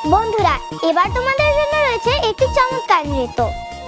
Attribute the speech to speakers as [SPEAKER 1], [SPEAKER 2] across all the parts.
[SPEAKER 1] বন্ধুরা, এবার তোমাদের জন্য রয়েছে একটি চমৎকার নৃত্য।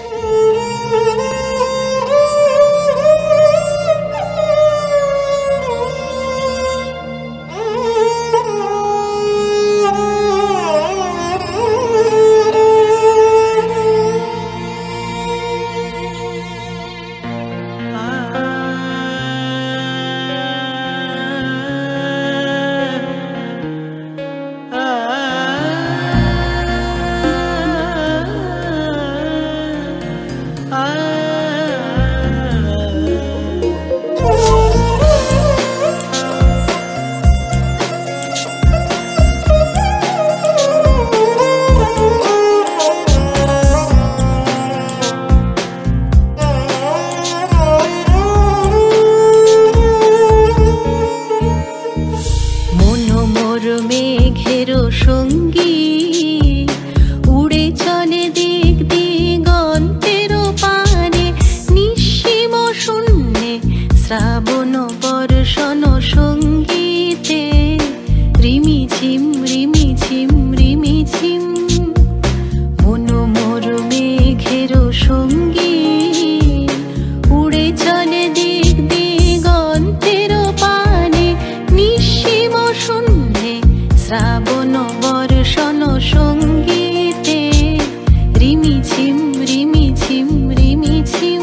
[SPEAKER 2] মেঘের সঙ্গী উড়ে চলে দিক দিগন্তের পানে, নিঃসীম শূন্যে শ্রাবণ বর্ষণ সঙ্গীতে রিমিঝিম রিমিঝিম রিমিঝিম। মন মোর মেঘের সঙ্গী উড়ে চলে দিক দিগন্তের পানে, নিঃসীম শূন্যে শ্রাবণ বর্ষণ সঙ্গীতে রিমিঝিম রিমিঝিম রিমিঝিম।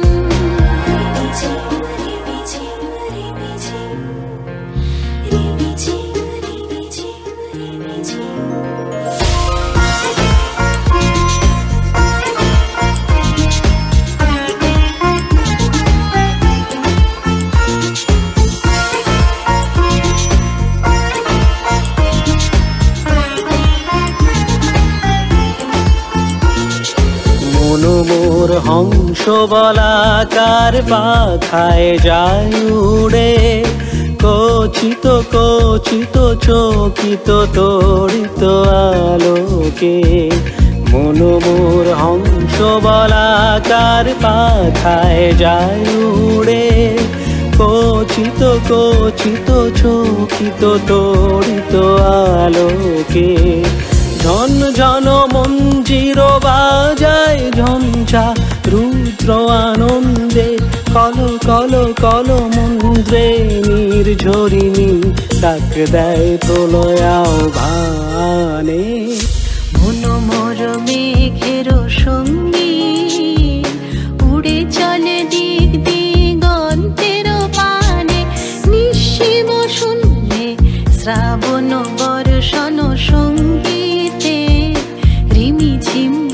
[SPEAKER 3] মোর হংস বলাকার পাখায় যায় উড়ে, কচিত কচিত চকিত তড়িত আলোকে। মন মোর হংস বলাকার পাখায় যায় উড়ে, কচিত কচিত চকিত তড়িত আলোকে। ঝন ঝন মঞ্জির বাজায় ঝঞ্ঝা রুদ্র আনন্দে, কল কল কল মন্দ্রে নির্ঝরিণী ডাক দেয় প্রলয়াও ভানে।
[SPEAKER 2] মন মোর মেঘের সঙ্গী উড়ে চলে দিক দিগন্তের পানে, নিঃসীম শূন্যে শ্রাবণ বর্ষণ সঙ্গীতে রিমিঝিম